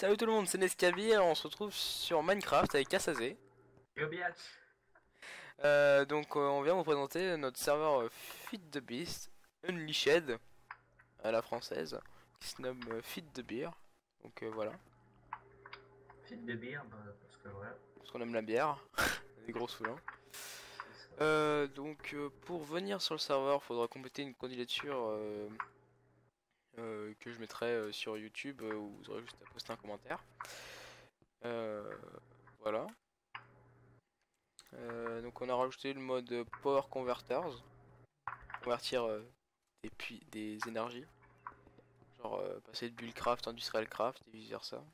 Salut tout le monde, c'est Nescavir, on se retrouve sur Minecraft avec Assazé. Yo biatch. On vient vous présenter notre serveur Feed the Beast Unleashed à la française, qui se nomme Feed the Beer. Voilà, File de bière, bah, parce que voilà. parce qu'on aime la bière, des gros soulins. C'est ça. Pour venir sur le serveur, faudra compléter une candidature que je mettrai sur YouTube, où vous aurez juste à poster un commentaire. Euh, voilà. Donc on a rajouté le mode Power Converters, convertir des énergies, genre passer de Buildcraft à Industrial Craft et vice versa.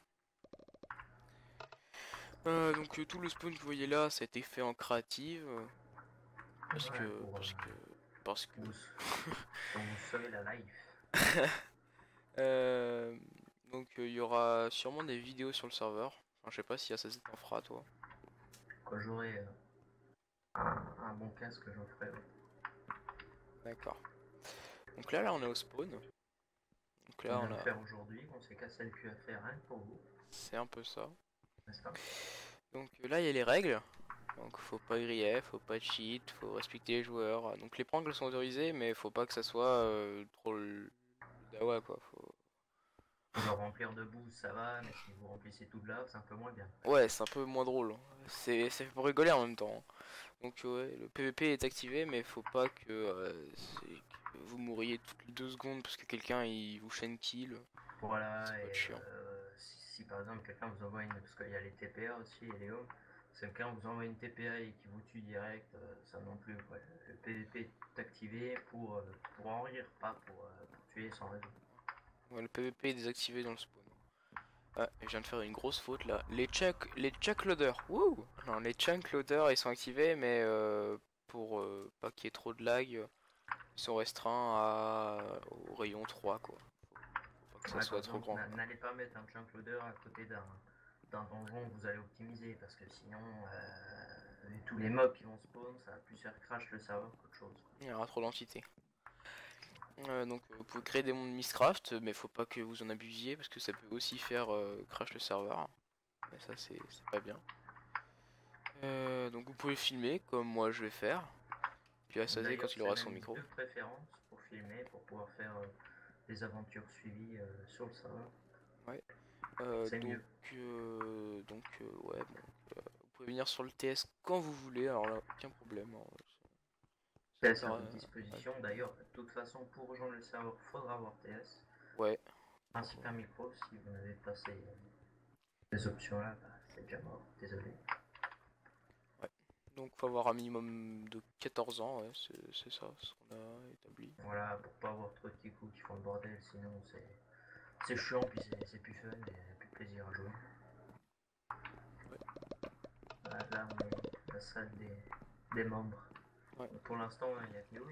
Tout le spawn que vous voyez là, ça a été fait en créative parce Ouais, que pour, parce que parce que vous, pour vous sauver la life. euh, il y aura sûrement des vidéos sur le serveur. Enfin, je sais pas si Assassin t'en fera toi. Quand j'aurai un bon casque, j'en ferai. Ouais. D'accord. Donc là on est au spawn. Donc On là vient on de a, faire aujourd'hui, on s'est cassé le cul à faire rien que pour vous, c'est un peu ça. n'est-ce pas? Là il y a les règles. Donc faut pas griller, faut pas cheat, faut respecter les joueurs. Donc les pranks sont autorisés, mais faut pas que ça soit trop le dawa quoi. Le remplir de boue, ça va, mais si vous remplissez tout de lave, c'est un peu moins bien. Ouais, c'est un peu moins drôle. C'est fait pour rigoler en même temps. Ouais, le PVP est activé, mais faut pas que vous mouriez toutes les 2 secondes parce que quelqu'un il vous chaîne kill. Ça Voilà, peut être et chiant. si par exemple quelqu'un vous envoie une. Parce qu'il y a les TPA aussi et les hommes, si quelqu'un vous envoie une TPA et qui vous tue direct, ça non plus. Quoi. Le PVP est activé pour en rire, pas pour tuer sans raison. Ouais, le PVP est désactivé dans le spawn. Ah, et je viens de faire une grosse faute là. Les chunk loaders. Wouh! Non, les chunk loaders ils sont activés, mais pour pas qu'il y ait trop de lag, ils sont restreints au rayon 3 quoi. Faut pas que ça Ouais, par soit trop exemple, grand. n'allez pas mettre un chunk loader à côté d'un donjon que vous allez optimiser parce que sinon, tous les mobs qui vont spawn, ça va plus faire crash le serveur qu'autre chose. Il y aura trop d'entités. Vous pouvez créer des mondes Mistcraft, mais faut pas que vous en abusiez parce que ça peut aussi faire crash le serveur. Mais ça c'est pas bien. Donc vous pouvez filmer comme moi je vais faire. Puis Assazé D'ailleurs, quand il c'est aura son même micro. de préférence pour filmer, pour pouvoir faire des aventures suivies sur le serveur. Ouais. C'est mieux. Ouais bon. Vous pouvez venir sur le TS quand vous voulez. Alors là aucun problème, hein. Ça TS à sert votre disposition. D'ailleurs, de toute façon, pour rejoindre le serveur, il faudra avoir TS. Ouais. Ainsi qu'un micro. Si vous n'avez pas ces options-là, bah, c'est déjà mort. Désolé. Ouais. Donc faut avoir un minimum de 14 ans, ouais, c'est ça ce qu'on a établi. Voilà, pour pas avoir trop de petits coups qui font le bordel, sinon c'est chiant, puis c'est plus fun et plus de plaisir à jouer. Ouais. Là, on est la salle des membres. Ouais. Pour l'instant, il n'y a que nous,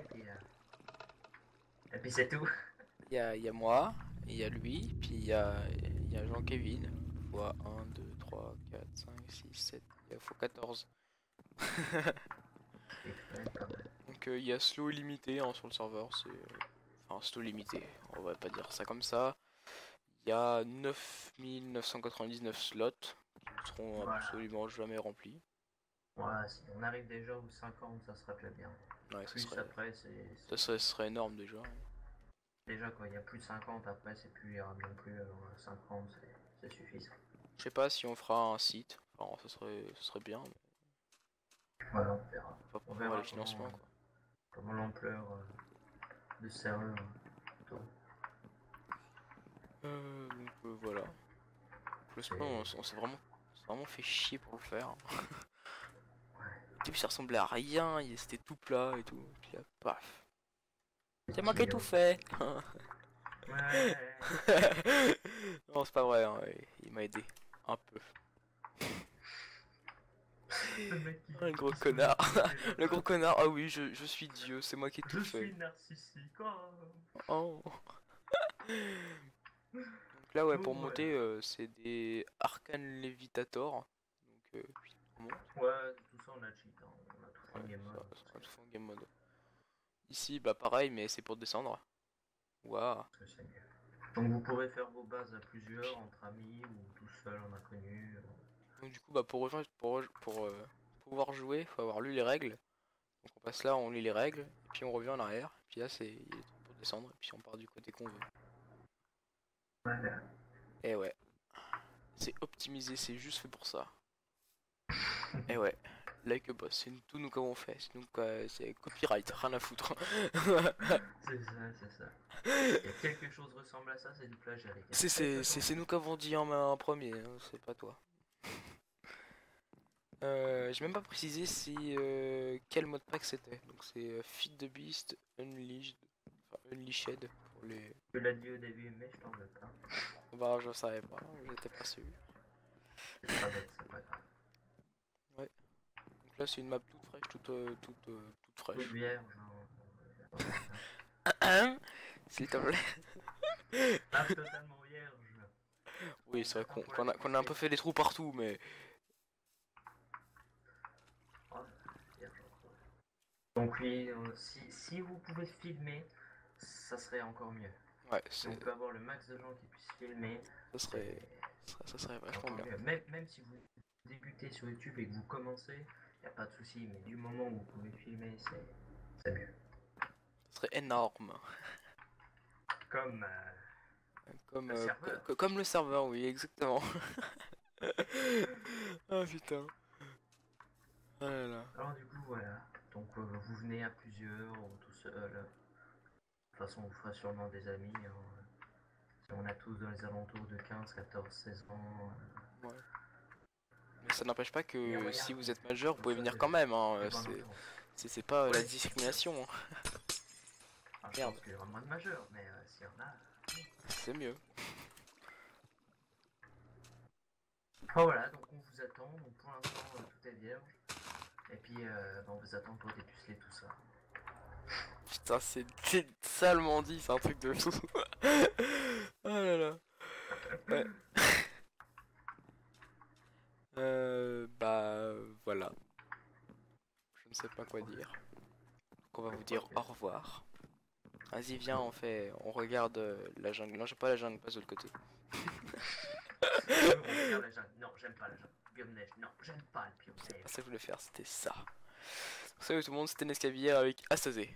et puis c'est tout. Il y a moi, il y a lui, puis il y a Jean-Kévin. Fois 1, 2, 3, 4, 5, 6, 7, il faut 14. C'est quand même pas mal. Il y a slow illimité hein, sur le serveur, enfin slow limité, on va pas dire ça comme ça. Il y a 9999 slots qui ne seront Voilà. absolument jamais remplis. Voilà, si on arrive déjà aux 50, ça sera déjà bien. Ouais, Plus après, ça serait énorme déjà. déjà quand il y a plus de 50, après, c'est plus, il y aura bien plus. Alors, 50, c'est suffisant. Je sais pas si on fera un site, enfin ce serait bien, mais Voilà, on verra. pas On pour avoir les verra financements quoi. comment l'ampleur de serveur tourne. Voilà. Le spawn, on s'est vraiment fait chier pour le faire. Au début, ça ressemblait à rien, c'était tout plat et tout. Puis là, paf. C'est moi qui ai tout fait. Ouais. Non, c'est pas vrai, hein, il m'a aidé. Un peu. Le mec Un gros qui se met connard. à poser la Le gros face. connard, ah oui, je suis Dieu, c'est moi qui ai tout Je fait. suis narcissique. Oh. Oh. Donc là, ouais, Donc pour voilà. monter, c'est des Arcane Levitator. Puis on monte. Ouais, tout ça on a cheat, hein. On a tout fait Ouais, en game ça, mode. ça va tout fait en game mode. Ici, bah pareil, mais c'est pour descendre. Waouh. Parce que c'est mieux. Donc vous pourrez faire vos bases à plusieurs, entre amis ou tout seul en inconnu. Donc du coup, bah pour pouvoir jouer, faut avoir lu les règles. Donc on passe là, on lit les règles, et puis on revient en arrière. Et puis là, il y a des trucs pour descendre, et puis on part du côté qu'on veut. Ouais. Et ouais, c'est optimisé, c'est juste fait pour ça. Et ouais, like a boss, c'est tout nous qu'avons fait. C'est copyright, rien à foutre. C'est ça. Il y a quelque chose ressemble à ça, c'est du plagiat, les gars. C'est nous qu'avons dit en premier, hein, c'est pas toi. J'ai même pas précisé quel mode pack c'était. Donc c'est Feed the Beast, Unleashed, enfin Unleashed pour les. Tu l'as dit au début, mais je t'en veux pas. Bah je savais pas, j'étais pas sûr. C'est pas bête, c'est pas grave. Ouais. Donc là c'est une map toute fraîche, toute fraîche. Toute vierge. S'il te plaît. Ah, totalement vierge. Oui c'est vrai qu'on a un peu fait des trous partout mais. Donc oui, si vous pouvez filmer, ça serait encore mieux. Ouais, si on peut avoir le max de gens qui puissent filmer, ça serait vachement bien. Même si vous débutez sur YouTube et que vous commencez, il n'y a pas de souci, mais du moment où vous pouvez filmer, c'est mieux. Ça serait énorme. Comme le serveur, oui, exactement. Ah putain. Ah là là. Alors du coup, voilà. Donc vous venez à plusieurs ou tout seul. De toute façon, on vous fera sûrement des amis. Hein. Si on a tous dans les alentours de 15, 14, 16 ans. Ouais. Mais ça n'empêche pas que si vous êtes majeur, vous pouvez venir quand même. Hein. C'est pas la discrimination. Ah, je pense qu'il y aura moins de majeurs, mais s'il y en a... C'est mieux. Oh, voilà, donc on vous attend. Donc pour l'instant, tout est vierge. Et puis, on vous attend pour dépuceler tout ça. Putain, c'est salement dit, c'est un truc de fou. Oh là là. Ouais. Bah voilà. Je ne sais pas quoi dire. Donc on va vous dire au revoir. Vas-y viens, on regarde la jungle. Non, j'aime pas la jungle, passe de l'autre côté. On regarde la jungle. Non, j'aime pas la jungle. Biome neige. Non, j'aime pas le biome neige. C'est pas ça que je voulais faire, c'était ça. Salut tout le monde, c'était Nescavier avec Astazé.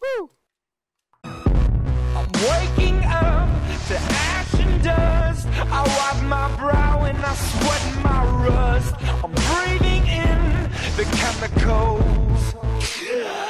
I'm waking up to ash and dust. I wipe my brow and I sweat my rust. I'm breathing in the chemicals.